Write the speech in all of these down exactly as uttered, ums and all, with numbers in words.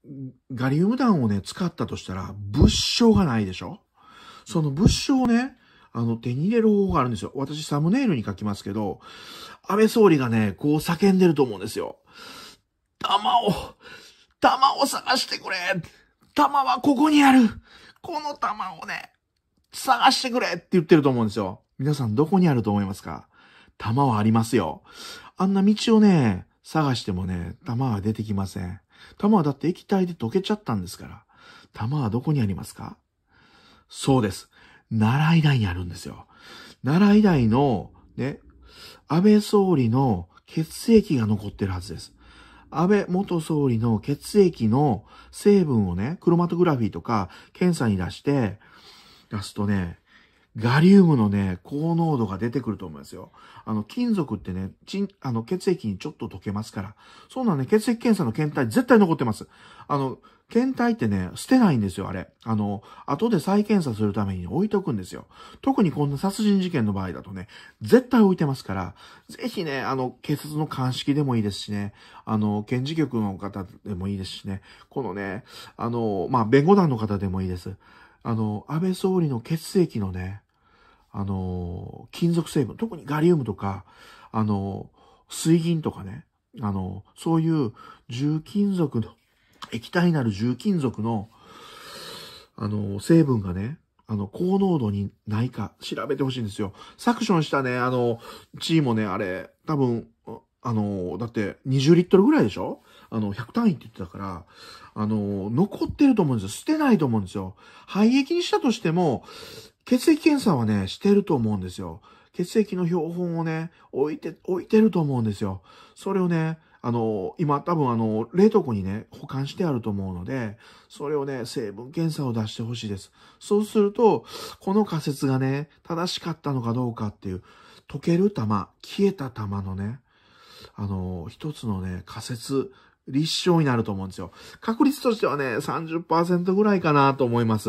ガリウム弾をね、使ったとしたら、物証がないでしょ。その物証をね、あの、手に入れる方法があるんですよ。私、サムネイルに書きますけど、安倍総理がね、こう叫んでると思うんですよ。弾を、弾を探してくれ。弾はここにある。この弾をね、探してくれって言ってると思うんですよ。皆さんどこにあると思いますか？弾はありますよ。あんな道をね、探してもね、弾は出てきません。弾はだって液体で溶けちゃったんですから。弾はどこにありますか？そうです。奈良医大にあるんですよ。奈良医大の、ね、安倍総理の血液が残ってるはずです。安倍元総理の血液の成分をね、クロマトグラフィーとか検査に出して、出すとね、ガリウムのね、高濃度が出てくると思いますよ。あの、金属ってね、ちん、あの、血液にちょっと溶けますから。そうなんね、血液検査の検体絶対残ってます。あの、検体ってね、捨てないんですよ、あれ。あの、後で再検査するために置いとくんですよ。特にこんな殺人事件の場合だとね、絶対置いてますから、ぜひね、あの、警察の鑑識でもいいですしね、あの、検事局の方でもいいですしね、このね、あの、まあ、弁護団の方でもいいです。あの、安倍総理の血液のね、あの、金属成分、特にガリウムとか、あの、水銀とかね、あの、そういう重金属の、液体になる重金属の、あの、成分がね、あの、高濃度にないか調べてほしいんですよ。サクションしたね、あの、血もね、あれ、多分、あの、だってにじゅうリットルぐらいでしょ？あの、ひゃく単位って言ってたから、あの、残ってると思うんですよ。捨てないと思うんですよ。廃液にしたとしても、血液検査はね、してると思うんですよ。血液の標本をね、置いて、置いてると思うんですよ。それをね、あの、今多分あの、冷凍庫にね、保管してあると思うので、それをね、成分検査を出してほしいです。そうすると、この仮説がね、正しかったのかどうかっていう、溶ける玉、消えた玉のね、あの、一つのね、仮説、立証になると思うんですよ。確率としてはね、さんじゅっパーセントぐらいかなと思います。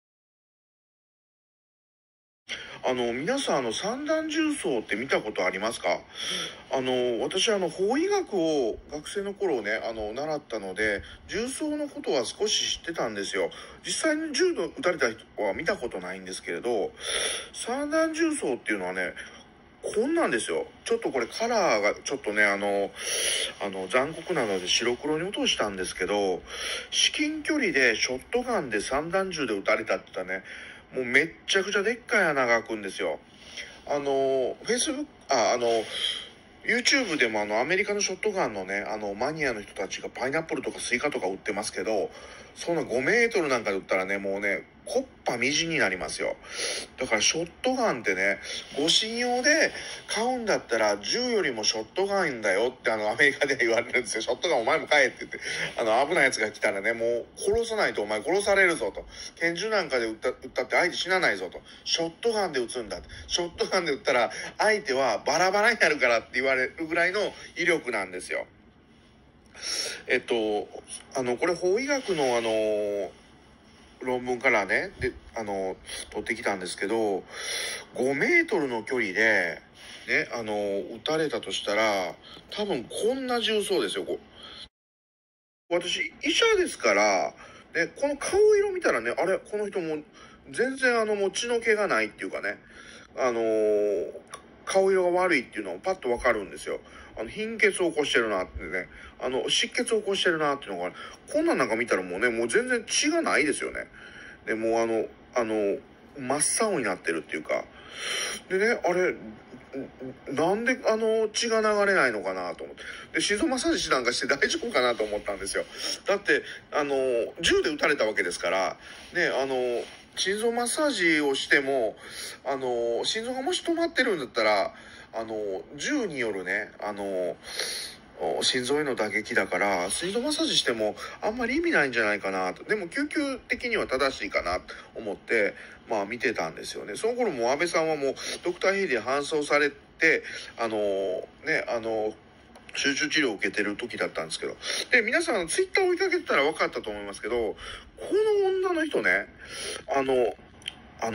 あの、皆さん、あの、散弾重曹って見たことありますか？あの、私、あの、法医学を学生の頃ね、あの、習ったので、重曹のことは少し知ってたんですよ。実際に銃の撃たれた人は見たことないんですけれど、散弾重曹っていうのはね、こんなんですよ。ちょっとこれカラーがちょっとね、あの、あの、残酷なので白黒に落としたんですけど、至近距離でショットガンで散弾銃で撃たれたって言ったらね、もうめっちゃくちゃでっかい穴が開くんですよ。あの、Facebook、あ、あの、YouTube でもあのアメリカのショットガンのね、あのマニアの人たちがパイナップルとかスイカとか売ってますけど、そんなごメートルなんかで売ったらね、もうね、コッパみじんになりますよ。だからショットガンってね、護身用で買うんだったら銃よりもショットガンだよってあのアメリカで言われるんですよ。ショットガンお前も買えって言って、あの危ないやつが来たらね、もう殺さないとお前殺されるぞと。拳銃なんかで撃った、撃ったって相手死なないぞと。ショットガンで撃つんだ。ショットガンで撃ったら相手はバラバラになるからって言われるぐらいの威力なんですよ。えっと、あの、これ法医学のあの、論文からね、で、あの、取ってきたんですけど、ごメートルの距離で、ね、あの、撃たれたとしたら、多分こんな重曹ですよ、こう。私、医者ですから、ね、この顔色見たらね、あれ、この人も全然あの、もう血の気がないっていうかね、あのー顔色が悪いっていうのをパッとわかるんですよ。あの、貧血を起こしてるなってね、あの、失血を起こしてるなっていうのが、こんなんなんか見たらもうね、もう全然血がないですよね。で、もうあの、あの、真っ青になってるっていうか。でね、あれ、なんであの血が流れないのかなと思って。で、心臓マッサージなんかして大丈夫かなと思ったんですよ。だって、あの、銃で撃たれたわけですから、ね、あの、心臓マッサージをしても、あの、心臓がもし止まってるんだったら、あの、銃によるね、あの、心臓への打撃だから、心臓マッサージしてもあんまり意味ないんじゃないかなと。でも救急的には正しいかなと思って、まあ見てたんですよね。その頃も安倍さんはもうドクターヘリで搬送されて、あの、ね、あの、集中治療を受けてる時だったんですけど。で、皆さんツイッターを追いかけてたら分かったと思いますけど、この女の人ね、あの、あの、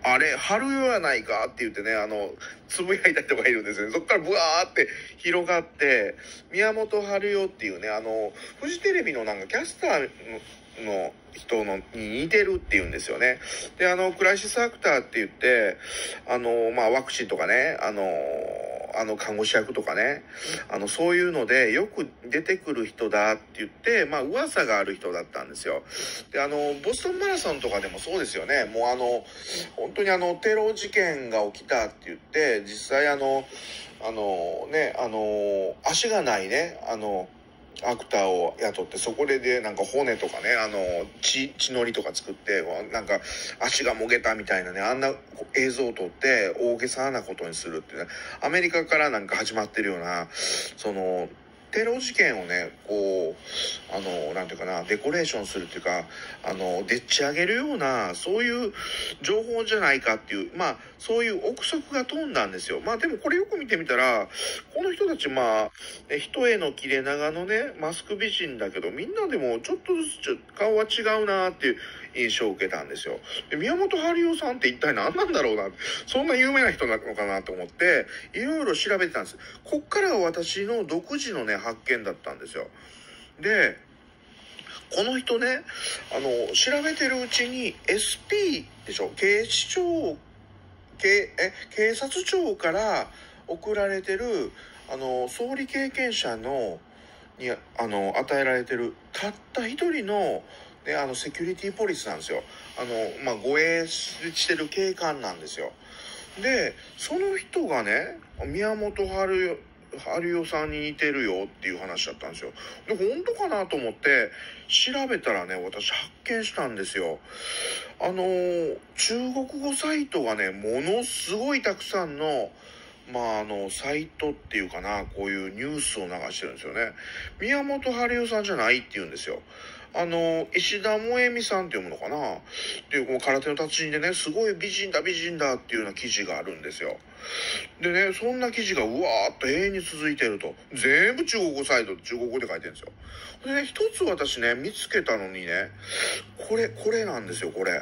あれ、春代やないかって言ってね、あの、つぶやいた人がいるんですよね。そっからブワーって広がって、宮本春代っていうね、あの、フジテレビのなんかキャスターの、の人のに似てるっていうんですよね。で、あの、クライシスアクターって言って、あの、まあ、ワクチンとかね、あの、あの、看護師役とかね、あの、そういうのでよく出てくる人だって言って、まあ、噂がある人だったんですよ。で、あの、ボストンマラソンとかでもそうですよね。もうあの、本当にあの、テロ事件が起きたって言って、実際あの、あの、ね、あの、足がないね、あの、アクターを雇って、そこででなんか骨とかね、あの血血のりとか作って、なんか足がもげたみたいなね、あんな映像を撮って大げさなことにするっていうね、アメリカからなんか始まってるようなそのテロ事件をね、こうあのなんていうかな、デコレーションするっていうか、あのでっち上げるようなそういう情報じゃないかっていう、まあそういう憶測が飛んだんですよ。まあでもこれよく見てみたら、この人たちまあ一重の切れ長のねマスク美人だけど、みんなでもちょっとずつ顔は違うなっていう印象を受けたんですよ。で、宮本春代さんって一体何なんだろうな、そんな有名な人なのかなと思っていろいろ調べてたんです。こっからは私の独自のね発見だったんですよ。で、この人ね、あの調べてるうちに エスピー でしょ、警視庁警え警察庁から送られてるあの総理経験者のにあの与えられてるたった一人の、ね、あのセキュリティポリスなんですよ。あの、まあ、護衛してる警官なんですよ。で、その人がね、宮本春代春代さんに似てるよっていう話だったんですよ。で、本当かなと思って調べたらね、私発見したんですよ。あの中国語サイトがね、ものすごいたくさんのまああのサイトっていうかな、こういうニュースを流してるんですよね。宮本春代さんじゃないって言うんですよ。あの石田萌実さんって読むのかなっていう、こう空手の達人でね、すごい美人だ美人だっていうような記事があるんですよ。でね、そんな記事がうわーっと永遠に続いてると。全部中国語サイト、中国語で書いてるんですよ。でね、一つ私ね見つけたのにね、これこれなんですよ。これ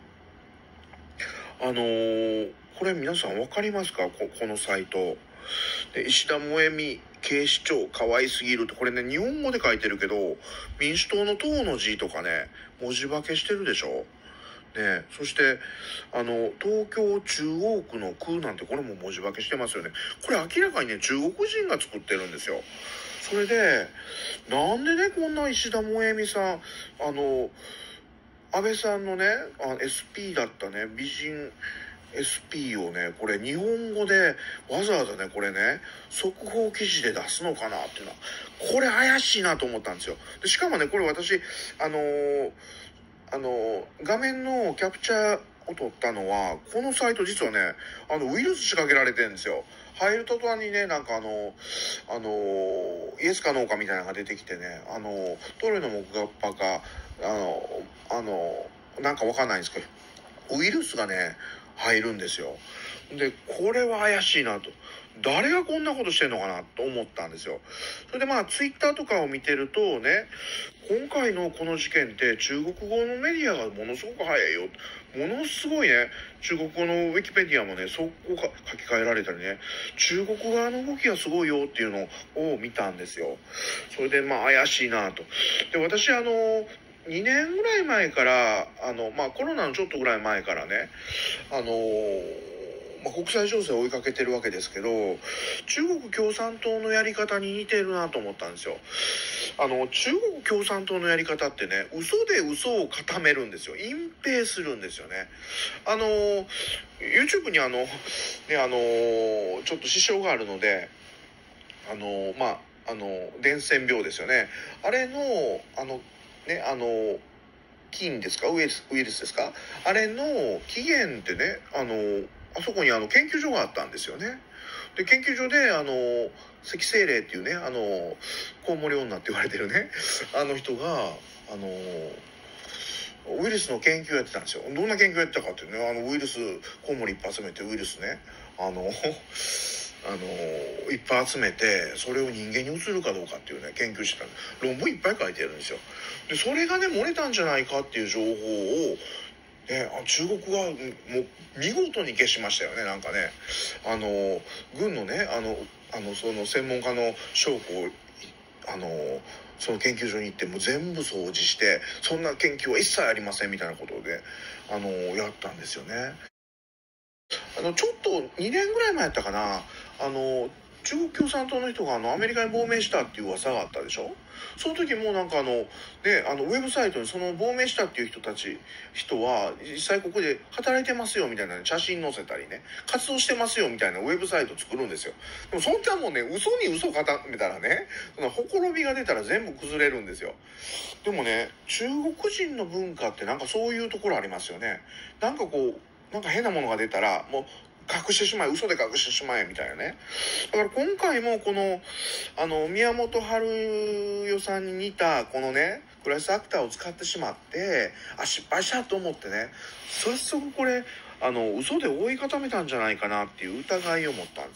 あのー、これ皆さん分かりますか？ こ, このサイトで、石田萌実警視庁可愛すぎるって、これね日本語で書いてるけど、民主党の党の字とかね文字化けしてるでしょね。そしてあの東京中央区の区なんて、これも文字化けしてますよね。これ明らかにね中国人が作ってるんですよ。それでなんでねこんな石田萌実さん、あの安倍さんのねあ エスピー だったね美人 エスピー をね、これ日本語でわざわざねこれね速報記事で出すのかなっていうのは、これ怪しいなと思ったんですよ。でしかもねこれ私あのー、あのー、画面のキャプチャーを撮ったのは、このサイト実はねあのウイルス仕掛けられてるんですよ。入るととにね、なんかあのあのイエスかノーかみたいなのが出てきてね、あのトイレの木馬かあのあのなんかわかんないんですけど、ウイルスがね入るんですよ。で、これは怪しいなと、誰がこんなことしてんのかなと思ったんですよ。それでまあツイッターとかを見てるとね、今回のこの事件って中国語のメディアがものすごく早いよ、ものすごいね、中国語のウィキペディアもね速攻か書き換えられたりね、中国側の動きがすごいよっていうのを見たんですよ。それでまあ怪しいなと。で、私あのにねんぐらい前からあの、まあ、コロナのちょっとぐらい前からね、あのまあ、国際情勢を追いかけてるわけですけど、中国共産党のやり方に似てるなと思ったんですよ。あの中国共産党のやり方ってね、嘘で嘘を固めるんですよ。隠蔽するんですよね。あの YouTube にあのね、あのちょっと支障があるので、あのまああの伝染病ですよね、あれのあのね、あの菌ですか、ウイルス、ウイルスですか、あれの起源ってね、あのあそこにあの研究所があったんですよね。で、研究所であの関清麗っていうね、あのコウモリ女って言われてるねあの人があのウイルスの研究をやってたんですよ。どんな研究をやってたかっていうね、あのウイルス、コウモリいっぱい集めてウイルスね、あのあのいっぱい集めて、それを人間に移るかどうかっていうね研究してた論文いっぱい書いてるんですよ。で、それがね漏れたんじゃないかっていう情報をね、あ中国はもう見事に消しましたよね。なんかね、あの軍のね、あのあのその専門家の証拠をあのその研究所に行ってもう全部掃除して、そんな研究は一切ありませんみたいなことであのやったんですよね。あのちょっとにねんぐらい前やったかな、あの中国共産党の人があのアメリカに亡命したっていう噂があったでしょ。その時もなんかあの、ね、あのウェブサイトにその亡命したっていう人たち人は実際ここで働いてますよみたいな写真載せたりね、活動してますよみたいなウェブサイト作るんですよ。でもそんなもんね、嘘に嘘固めたらね、そのほころびが出たら全部崩れるんですよ。でもね、中国人の文化ってなんかそういうところありますよね。なんかこうなんか変なものが出たらもう隠してしまえ、嘘で隠してしまえみたいなね。だから今回もこのあの宮本春代さんに似たこのねクラスアクターを使ってしまって、あ失敗したと思ってね、早速これあの嘘で追い固めたんじゃないかなっていう疑いを持ったんです。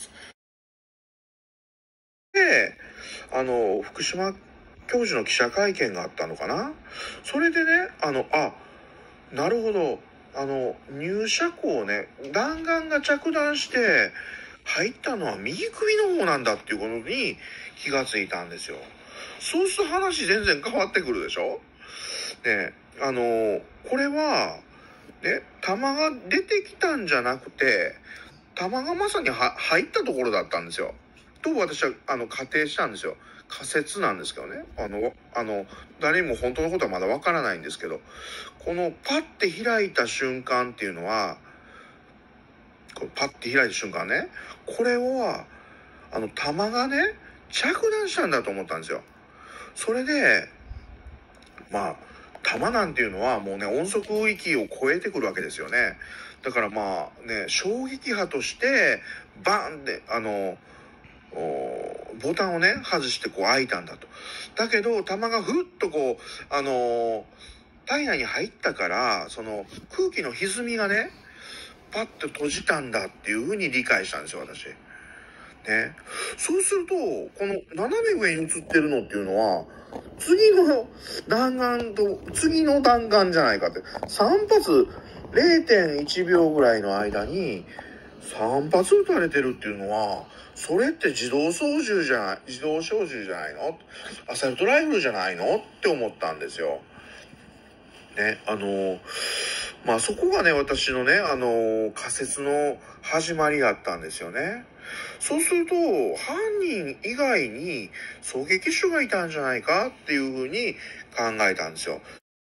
であの福島教授の記者会見があったのかな。それでね、あのあなるほど、あの入射口をね弾丸が着弾して入ったのは右首の方なんだっていうことに気がついたんですよ。そうすると話全然変わってくるでしょ。ね、あのこれはね弾が出てきたんじゃなくて、弾がまさには入ったところだったんですよと私はあの仮定したんですよ。仮説なんですけどね、あのあの誰にも本当のことはまだわからないんですけど、このパッて開いた瞬間っていうのは、こうパッて開いた瞬間ね、これはあの弾がね着弾したんだと思ったんですよ。それでまあ弾なんていうのはもうね音速域を超えてくるわけですよね。だからまあね衝撃波としてバーンってあのボタンをね外してこう開いたんだと。だけど弾がふっとこうあのー、体内に入ったから、その空気の歪みがねパッと閉じたんだっていう風に理解したんですよ私ね。そうするとこの斜め上に映ってるのっていうのは次の弾丸と次の弾丸じゃないかって、さん発 れいてんいちびょうぐらいの間にさん発撃たれてるっていうのは、それって自動操縦じゃない自動小銃じゃないの、アサルトライフルじゃないのって思ったんですよね。あのまあそこがね私のねあの仮説の始まりだったんですよね。そうすると犯人以外に狙撃手がいたんじゃないかっていうふうに考えたんですよ。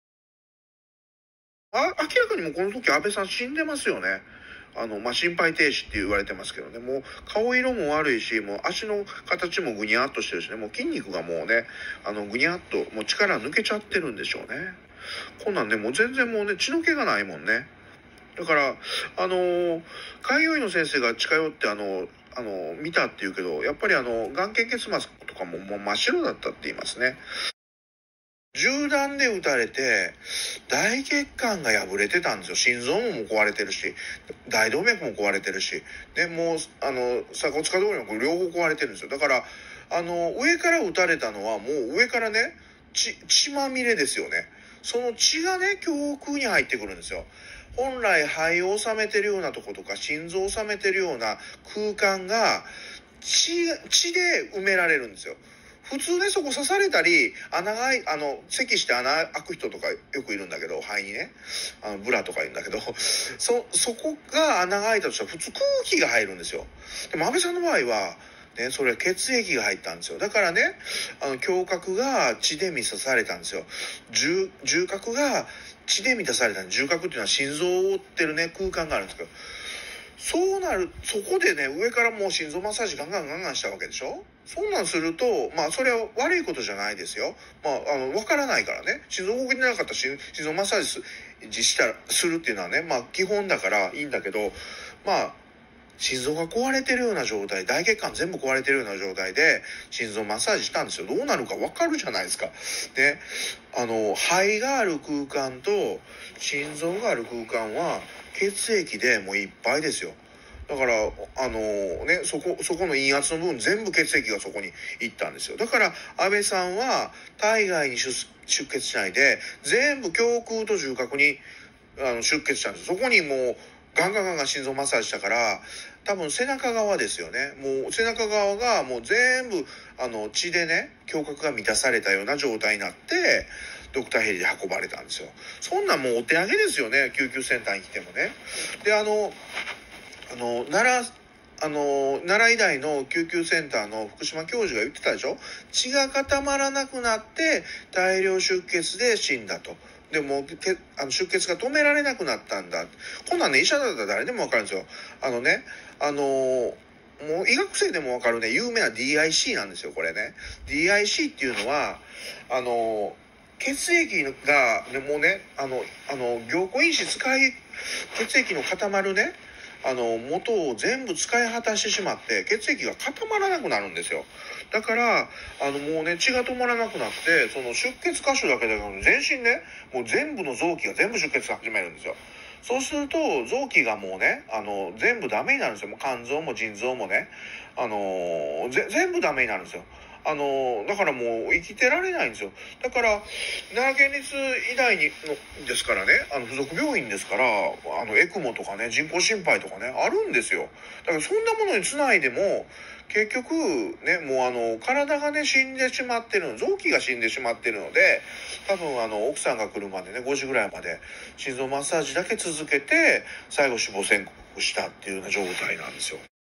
あ明らかにもうこの時安倍さん死んでますよね。あのまあ、心肺停止って言われてますけどね、もう顔色も悪いし、もう足の形もぐにゃっとしてるしね、もう筋肉がもうねあのぐにゃっともう力抜けちゃってるんでしょうね。こんなんねもう全然もうね血の気がないもんね。だからあのー、開業医の先生が近寄ってあのあの見たっていうけど、やっぱりあの眼瞼結膜とかももう真っ白だったって言いますね。銃弾で撃たれて大血管が破れてたんですよ。心臓ももう壊れてるし大動脈も壊れてるしで、もうあの鎖骨下動脈も両方壊れてるんですよ。だからあの上から撃たれたのはもう上からね 血, 血まみれですよね。その血がね胸腔に入ってくるんですよ。本来肺を収めてるようなとことか心臓を収めてるような空間が 血, 血で埋められるんですよ。普通ねそこ刺されたり穴があの咳して穴開く人とかよくいるんだけど、肺にねあのブラとかいるんだけど、そそこが穴が開いたとしたら普通空気が入るんですよ。でも安倍さんの場合はねそれは血液が入ったんですよ。だからねあの胸郭が血で満たされたんですよ。重重核が血で満たされたんで、重核っていうのは心臓を覆ってるね空間があるんですけど、そうなるそこでね上からもう心臓マッサージガンガンガンガンしたわけでしょ。そんなんするとまあそれは悪いことじゃないですよ。まああの分からないからね、心臓動いてなかったら心臓マッサージ す, したらするっていうのはねまあ基本だからいいんだけど、まあ心臓が壊れてるような状態、大血管全部壊れてるような状態で心臓マッサージしたんですよ。どうなるか分かるじゃないですか。であの肺がある空間と心臓がある空間は血液でもういっぱいですよ。だからあのねそこそこの陰圧の部分全部血液がそこに行ったんですよ。だから安倍さんは体外に出出血しないで全部胸腔と重核にあの出血したんです。そこにもうガンガンガンガン心臓マッサージしたから、多分背中側ですよね。もう背中側がもう全部あの血でね、胸郭が満たされたような状態になって、ドクターヘリで運ばれたんですよ。そんなんもうお手上げですよね、救急センターに来てもね。で、あの、あの、奈良、あの、奈良医大の救急センターの福島教授が言ってたでしょ。血が固まらなくなって大量出血で死んだと。でもけあの出血が止められなくなったんだ。こんなんね、医者だったら誰でもわかるんですよ。あのね、あのー、もう医学生でもわかるね、有名な ディーアイシー なんですよ、これね。ディーアイシー っていうのは、あのー、血液が、ね、もうね、あの、あの、凝固因子使い、血液の固まるね、あの、元を全部使い果たしてしまって、血液が固まらなくなるんですよ。だから、あの、もうね、血が止まらなくなって、その出血箇所だけで全身ね、もう全部の臓器が全部出血始めるんですよ。そうすると、臓器がもうね、あの、全部ダメになるんですよ。もう肝臓も腎臓もね、あの、ぜ全部ダメになるんですよ。あの、だからもう生きてられないんですよ。だから、奈良県立医大にのですからね、あの、付属病院ですから、あの、エクモとかね、人工心肺とかね、あるんですよ。だからそんなものにつないでも、結局、ね、もうあの、体がね、死んでしまってるの、臓器が死んでしまってるので、多分あの、奥さんが来るまでね、ごじぐらいまで、心臓マッサージだけ続けて、最後死亡宣告したっていうような状態なんですよ。